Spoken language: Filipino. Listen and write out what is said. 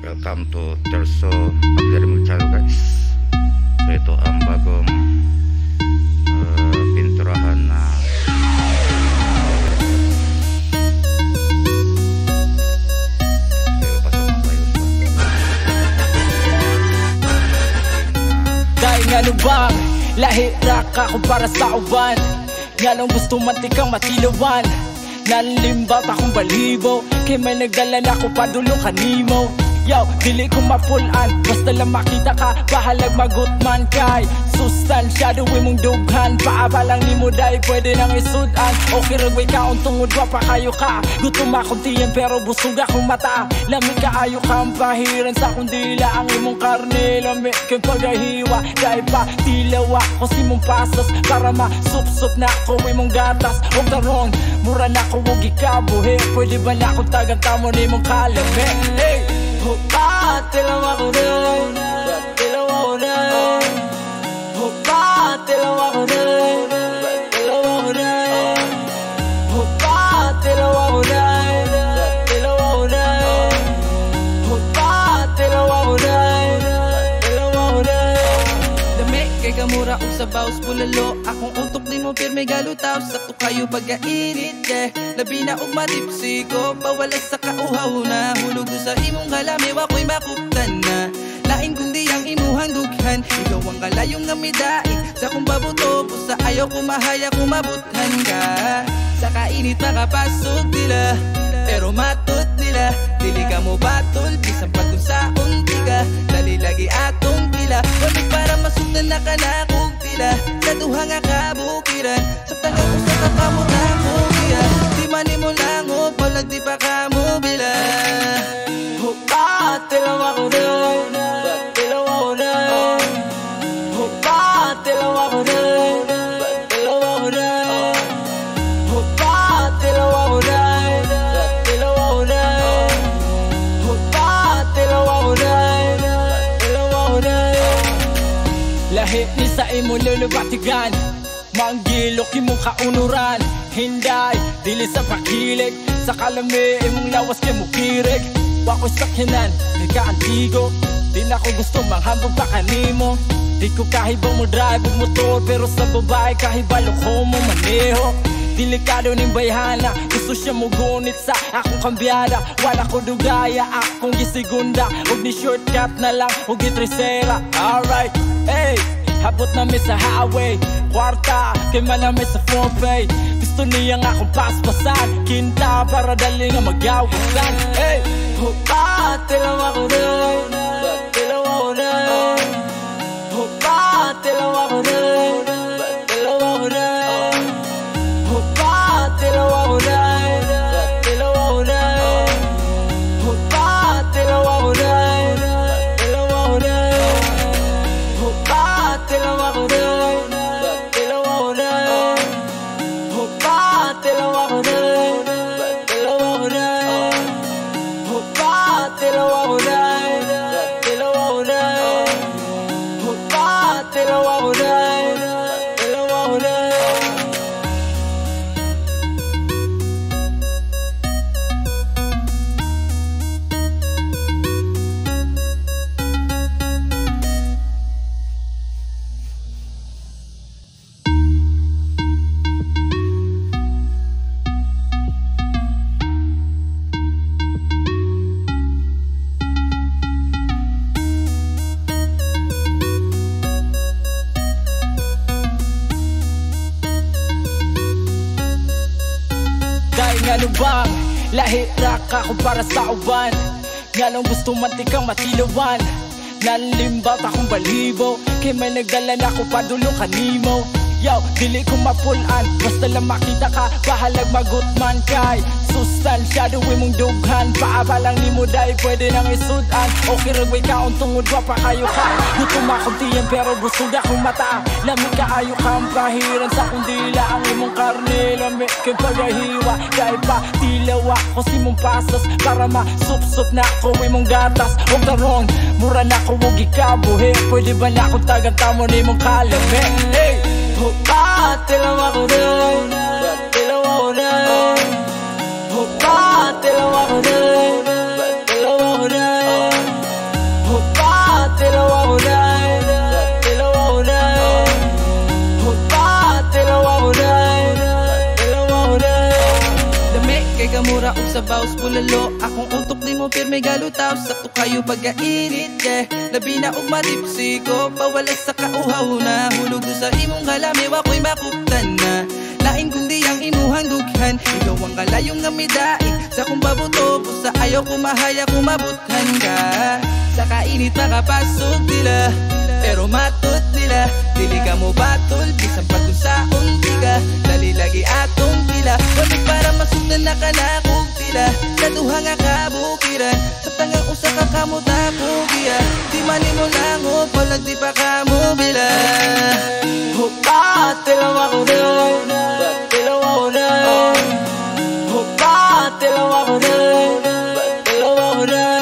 Welcome to Terso Abdermul Channel, guys. So ito ang bagong pinturahan na dahil nga lubang lahira ka kung para sa uban. Nga lang gusto matikang matilawan. Nalimbaw akong balibo, kay may nagdala na ko padulong kanimo. Yo, dili ko mapulan, basta lang makita ka, bahalag magutman kay sustansya, duwi mong dughan. Paabalang ni mo dahi, pwede nang isudan. Okay ragway ka, untungod wa pa kayo ka. Gutom akong tiyan pero busog akong mata. Lamig ka ayo ka ang pahiran sa kundila. Ang imong karne, lamig kang pagahiwa. Dahil pa tilawa ko si mong pasas, para masup-sup na ko imong gatas. Huwag tarong, mura na ko huwag ikabuhi. Pwede ba na akong tagang tamo ni mong kalame? Hey! Tilaw ako na, tilaw ako na. Tilaw ako na, tilaw ako na. Tilaw ako na, tilaw ako na. Tilaw ako na, tilaw ako na. Dami kay kamura og sabaw bulalo. Akong utok di mo pirme galutaw. Sakto kayo pagkainit, yeah. Labi na og matipsi ko, bawala sa kauhaw na. Hulog sa imong halami, wako'y makuptan na. Lain kundi ang imuhang dughan. Ikaw ang kalayong nga midai sa kung babuto, sa ayaw kumahaya kumabuthan ka. Sa kainit makapasok nila, pero matot nila. Dili ka mo batol, bisang pagkun sa unti ka. Dali lagi atong pila, wamig para masugdan na kanakog tila. Sa duha nga kabukiran, sa tanga ko sa kakamot ako kaya. Di mani mo lang o, palag di pa ka mo bila. Tilaw ako na, tilaw ako na. Tilaw ako na, tilaw ako na. Tilaw ako na, tilaw ako na. Tilaw ako na, tilaw ako na. Lahi ni sa imo lulubatigan, manggilok imong kaunuran. Hinday, dili sa pakilig, sa kalami imong lawas kay mukirig. Wako'y sakyanan, di ka antigo. Di na ko gusto manghambog pa kanimo. Di ko kahibang mo drive og motor, pero sa babae kahibalok ko mo maneho. Delikado ning bayhana, gusto siya mo gunit sa akong kambyada. Wala ko dugaya, akong gisigunda. Og ni shortcut na lang, og gitresera. Alright, hey, habot namin sa highway. Kwarta, kay malami sa foreplay. Gusto niya nga akong paspasan, kinta para dali nga magyawasan. Hey, tilaw ako na, tilaw ako na. Tilaw ako na, tilaw ako na. Tilaw ako na, tilaw ako na. Tilaw ako na, tilaw ako na. Tilaw ako na, tilaw ako na. Tilaw ako na, tilaw ako na. Tilaw ako na, tilaw ako na. Tilaw ako na, tilaw ako na. Dahil nga lubang lahira ka kung para sa uban. Nga lang gusto matikang matilawan. Nalimbaw akong balibo, kay may nagdala na ko padulong kanimo. Yo, dili ko mapulan, basta lang makita ka, bahalag magutman kay sustansya, duwi mong dughan. Paabalang ni mo dahi, pwede nang isudan. Okay ragway ka, untungod wa pa kayo ka. Gutom akong tiyan pero busog akong mata. Lamig ka ayo ka ang pahiran sa kundila. Ang imong karne, lamig kang pagahiwa. Dahil pa tilawa ko si mong pasas, para masup-sup na ko imong gatas. Huwag tarong, mura na ko huwag ikabuhi. Pwede ba na akong tagang tamo ni mong kalame? Hey! Tilaw ako na, tilaw ako na. Tilaw ako na, tilaw ako na. sa baos bulalo. Akong utok di mo pirme galutaw. Sakto kayo pagkainit, yeah. Labi na og matipsiko, bawala sa kauhaw na. Hulog sa imong kalami, wako'y makuptan na. Lain kundi ang imuhang dughan. Ikaw ang kalayong nga midai sa kong babuto. Pusa ayaw kumahaya kumabuthan ka. Sa kainit makapasok nila, pero matut nila. Dili ka mo batol, bisang pag-usaon tiga. Dali lagi atong pila, wabig para masugdan na kanakog sila. Katuha nga kabukiran, sa tangang usa ka kamutakugiya. Di mani mo lang o palag di pa kamo bila. Hukatilaw ako na, batilaw ako na. Hukatilaw ako na, batilaw ako na.